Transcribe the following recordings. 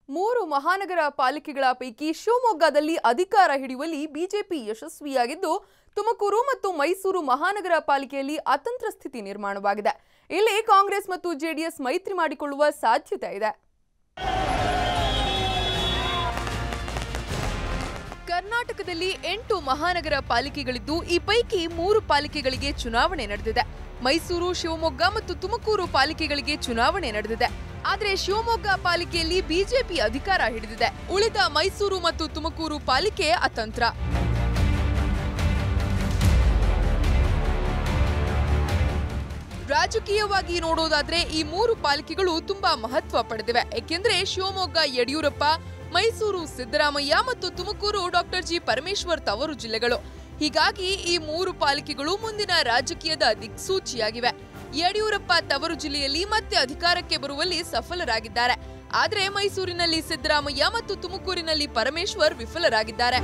ಮೂರು ಮಹಾನಗರ ಪಾಲಿಕೆಗಳ ಪೈಕಿ ಶಿವಮೊಗ್ಗದಲ್ಲಿ ಅಧಿಕಾರ ಹಿಡಿಯುವಲ್ಲಿ ಬಿಜೆಪಿ ಯಶಸ್ವಿಯಾಗಿದ್ದು, ತುಮಕೂರು ಮತ್ತು ಮೈಸೂರು ಮಹಾನಗರ ಪಾಲಿಕೆಯಲ್ಲಿ ಅತಂತ್ರ ಸ್ಥಿತಿ ನಿರ್ಮಾಣವಾಗಿದೆ. ಇಲ್ಲಿ ಕಾಂಗ್ರೆಸ್ ಮತ್ತು ಜೆಡಿಎಸ್ ಮೈತ್ರಿ ಮಾಡಿಕೊಳ್ಳುವ ಸಾಧ್ಯತೆ ಇದೆ. ಕರ್ನಾಟಕದಲ್ಲಿ 8 ಮಹಾನಗರ ಪಾಲಿಕೆಗಳಿದ್ದು, ಈ ಪೈಕಿ 3 ಪಾಲಿಕೆಗಳಿಗೆ ಚುನಾವಣೆ ನಡೆದಿದೆ. ಮೈಸೂರು, ಶಿವಮೊಗ್ಗ ಮತ್ತು ತುಮಕೂರು ಪಾಲಿಕೆಗಳಿಗೆ ಚುನಾವಣೆ ನಡೆದಿದೆ. ಆದರೆ ಶಿವಮೊಗ್ಗ ಪಾಲಿಕೆಯಲ್ಲಿ ಬಿಜೆಪಿ ಅಧಿಕಾರ ಹಿಡಿದಿದೆ. ಉಳಿದ ಮೈಸೂರು ಮತ್ತು ತುಮಕೂರು ಪಾಲಿಕೆ ಅತಂತ್ರ. ರಾಜಕೀಯವಾಗಿ ನೋಡೋದಾದ್ರೆ ಈ 3 ಪಾಲಿಕೆಗಳು ತುಂಬಾ ಮಹತ್ವ ಪಡೆದಿವೆ. ಏಕೆಂದ್ರೆ ಶಿವಮೊಗ್ಗ ಯಡಿಯೂರಪ್ಪ, ಮೈಸೂರು ಸಿದ್ದರಾಮಯ್ಯ ಮತ್ತು ತುಮಕೂರು ಡಾಕ್ಟರ್ ಜಿ ಪರಮೇಶ್ವರ್ ತವರು ಜಿಲ್ಲೆಗಳು. ಹೀಗಾಗಿ ಈ 3 ಪಾಲಿಕೆಗಳು ಮುಂದಿನ ರಾಜಕೀಯದ ದಿಕ್ಸೂಚಿಯಾಗಿವೆ. ಯಡಿಯೂರಪ್ಪ ತವರು ಜಿಲ್ಲೆಯಲ್ಲಿ ಮತ್ತೆ ಅಧಿಕಾರಕ್ಕೆ ಬರುವಲ್ಲಿ ಸಫಲರಾಗಿದ್ದಾರೆ. ಆದರೆ ಮೈಸೂರಿನಲ್ಲಿ ಸಿದ್ದರಾಮಯ್ಯ ಮತ್ತು ತುಮಕೂರಿನಲ್ಲಿ ಪರಮೇಶ್ವರ್ ವಿಫಲರಾಗಿದ್ದಾರೆ.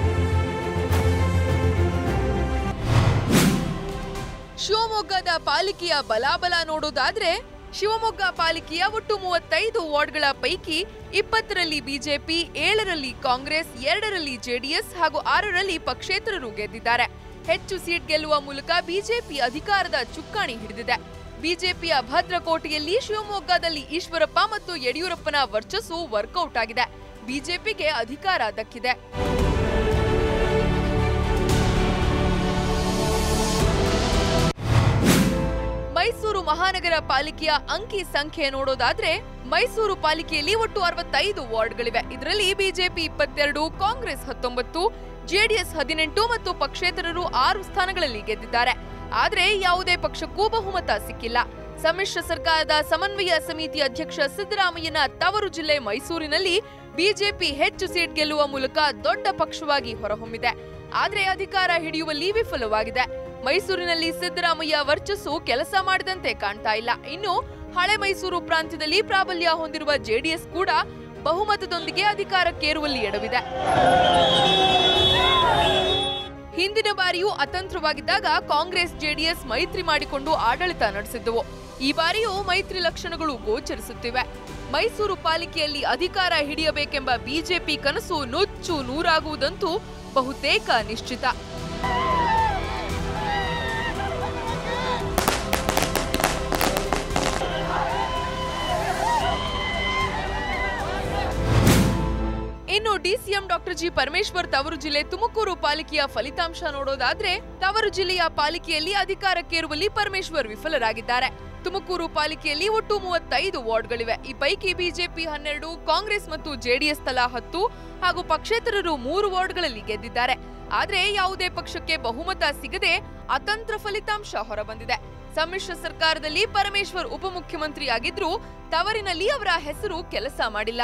ಶಿವಮೊಗ್ಗದ ಪಾಲಿಕೆಯ ಬಲಾಬಲ ನೋಡೋದಾದ್ರೆ, ಶಿವಮೊಗ್ಗ ಪಾಲಿಕೆಯ ಒಟ್ಟು 35 ವಾರ್ಡ್ಗಳ ಪೈಕಿ 20ರಲ್ಲಿ ಬಿಜೆಪಿ, 7ರಲ್ಲಿ ಕಾಂಗ್ರೆಸ್, 2ರಲ್ಲಿ ಜೆಡಿಎಸ್ ಹಾಗೂ 6ರಲ್ಲಿ ಪಕ್ಷೇತರರು ಗೆದ್ದಿದ್ದಾರೆ. ಹೆಚ್ಚು ಸೀಟ್ ಗೆಲ್ಲುವ ಮೂಲಕ ಬಿಜೆಪಿ ಅಧಿಕಾರದ ಚುಕ್ಕಾಣಿ ಹಿಡಿದಿದೆ. ಬಿಜೆಪಿಯ ಭದ್ರಕೋಟೆಯಲ್ಲಿ ಶಿವಮೊಗ್ಗದಲ್ಲಿ ಈಶ್ವರಪ್ಪ ಮತ್ತು ಯಡಿಯೂರಪ್ಪನ ವರ್ಚಸ್ಸು ವರ್ಕೌಟ್ ಆಗಿದೆ. ಬಿಜೆಪಿಗೆ ಅಧಿಕಾರ ದಕ್ಕಿದೆ. ಮೈಸೂರು ಮಹಾನಗರ ಪಾಲಿಕೆಯ ಅಂಕಿ ಸಂಖ್ಯೆ ನೋಡೋದಾದ್ರೆ, ಮೈಸೂರು ಪಾಲಿಕೆಯಲ್ಲಿ ಒಟ್ಟು 65 ವಾರ್ಡ್ಗಳಿವೆ. ಇದರಲ್ಲಿ ಬಿಜೆಪಿ 22, ಕಾಂಗ್ರೆಸ್ 19, ಜೆಡಿಎಸ್ 18 ಮತ್ತು ಪಕ್ಷೇತರರು 6 ಸ್ಥಾನಗಳಲ್ಲಿ ಗೆದ್ದಿದ್ದಾರೆ. ಆದರೆ ಯಾವುದೇ ಪಕ್ಷಕ್ಕೂ ಬಹುಮತ ಸಿಕ್ಕಿಲ್ಲ. ಸಮ್ಮಿಶ್ರ ಸರ್ಕಾರದ ಸಮನ್ವಯ ಸಮಿತಿ ಅಧ್ಯಕ್ಷ ಸಿದ್ದರಾಮಯ್ಯನ ತವರು ಜಿಲ್ಲೆ ಮೈಸೂರಿನಲ್ಲಿ ಬಿಜೆಪಿ ಹೆಚ್ಚು ಸೀಟ್ ಗೆಲ್ಲುವ ಮೂಲಕ ದೊಡ್ಡ ಪಕ್ಷವಾಗಿ ಹೊರಹೊಮ್ಮಿದೆ. ಆದರೆ ಅಧಿಕಾರ ಹಿಡಿಯುವಲ್ಲಿ ವಿಫಲವಾಗಿದೆ. ಮೈಸೂರಿನಲ್ಲಿ ಸಿದ್ದರಾಮಯ್ಯ ವರ್ಚಸ್ಸು ಕೆಲಸ ಮಾಡಿದಂತೆ ಕಾಣ್ತಾ ಇಲ್ಲ. ಇನ್ನು ಹಳೆ ಮೈಸೂರು ಪ್ರಾಂತ್ಯದಲ್ಲಿ ಪ್ರಾಬಲ್ಯ ಹೊಂದಿರುವ ಜೆಡಿಎಸ್ ಕೂಡ ಬಹುಮತದೊಂದಿಗೆ ಅಧಿಕಾರಕ್ಕೇರುವಲ್ಲಿ ಎಡವಿದೆ. ಹಿಂದಿನ ಬಾರಿಯೂ ಅತಂತ್ರವಾಗಿದ್ದಾಗ ಕಾಂಗ್ರೆಸ್ ಜೆಡಿಎಸ್ ಮೈತ್ರಿ ಮಾಡಿಕೊಂಡು ಆಡಳಿತ ನಡೆಸಿದ್ದವು. ಈ ಬಾರಿಯೂ ಮೈತ್ರಿ ಲಕ್ಷಣಗಳು ಗೋಚರಿಸುತ್ತಿವೆ. ಮೈಸೂರು ಪಾಲಿಕೆಯಲ್ಲಿ ಅಧಿಕಾರ ಹಿಡಿಯಬೇಕೆಂಬ ಬಿಜೆಪಿ ಕನಸು ನುಚ್ಚು ನೂರಾಗುವುದಂತೂ ಬಹುತೇಕ ನಿಶ್ಚಿತ. ಇನ್ನು ಡಿಸಿಎಂ ಡಾಕ್ಟರ್ ಜಿ ಪರಮೇಶ್ವರ್ ತವರು ಜಿಲ್ಲೆ ತುಮಕೂರು ಪಾಲಿಕೆಯ ಫಲಿತಾಂಶ ನೋಡೋದಾದ್ರೆ, ತವರು ಜಿಲ್ಲೆಯ ಪಾಲಿಕೆಯಲ್ಲಿ ಅಧಿಕಾರಕ್ಕೇರುವಲ್ಲಿ ಪರಮೇಶ್ವರ್ ವಿಫಲರಾಗಿದ್ದಾರೆ. ತುಮಕೂರು ಪಾಲಿಕೆಯಲ್ಲಿ ಒಟ್ಟು 35 ವಾರ್ಡ್ಗಳಿವೆ. ಈ ಪೈಕಿ ಬಿಜೆಪಿ 12, ಕಾಂಗ್ರೆಸ್ ಮತ್ತು ಜೆಡಿಎಸ್ ತಲಾ 10 ಹಾಗೂ ಪಕ್ಷೇತರರು 3 ವಾರ್ಡ್ಗಳಲ್ಲಿ ಗೆದ್ದಿದ್ದಾರೆ. ಆದರೆ ಯಾವುದೇ ಪಕ್ಷಕ್ಕೆ ಬಹುಮತ ಸಿಗದೆ ಅತಂತ್ರ ಫಲಿತಾಂಶ ಹೊರಬಂದಿದೆ. ಸಮ್ಮಿಶ್ರ ಸರ್ಕಾರದಲ್ಲಿ ಪರಮೇಶ್ವರ್ ಉಪಮುಖ್ಯಮಂತ್ರಿಯಾಗಿದ್ರೂ ತವರಿನಲ್ಲಿ ಅವರ ಹೆಸರು ಕೆಲಸ ಮಾಡಿಲ್ಲ.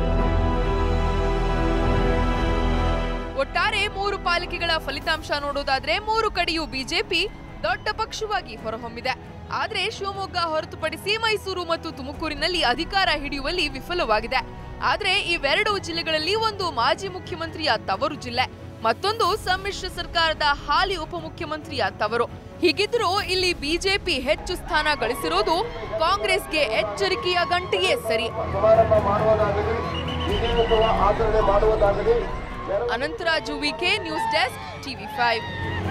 ಒಟ್ಟಾರೆ 3 ಪಾಲಿಕೆಗಳ ಫಲಿತಾಂಶ ನೋಡೋದಾದ್ರೆ, 3 ಕಡೆಯೂ ಬಿಜೆಪಿ ದೊಡ್ಡ ಪಕ್ಷವಾಗಿ ಹೊರಹೊಮ್ಮಿದೆ. ಆದರೆ ಶಿವಮೊಗ್ಗ ಹೊರತುಪಡಿಸಿ ಮೈಸೂರು ಮತ್ತು ತುಮಕೂರಿನಲ್ಲಿ ಅಧಿಕಾರ ಹಿಡಿಯುವಲ್ಲಿ ವಿಫಲವಾಗಿದೆ. ಆದರೆ ಇವೆರಡೂ ಜಿಲ್ಲೆಗಳಲ್ಲಿ ಒಂದು ಮಾಜಿ ಮುಖ್ಯಮಂತ್ರಿಯ ತವರು ಜಿಲ್ಲೆ, ಮತ್ತೊಂದು ಸಮ್ಮಿಶ್ರ ಸರ್ಕಾರದ ಹಾಲಿ ಉಪಮುಖ್ಯಮಂತ್ರಿಯ ತವರು. ಹೀಗಿದ್ರೂ ಇಲ್ಲಿ ಬಿಜೆಪಿ ಹೆಚ್ಚು ಸ್ಥಾನ ಗಳಿಸಿರೋದು ಕಾಂಗ್ರೆಸ್ಗೆ ಎಚ್ಚರಿಕೆಯ ಗಂಟೆಯೇ ಸರಿ. Anantharaju VK, news desk, TV5.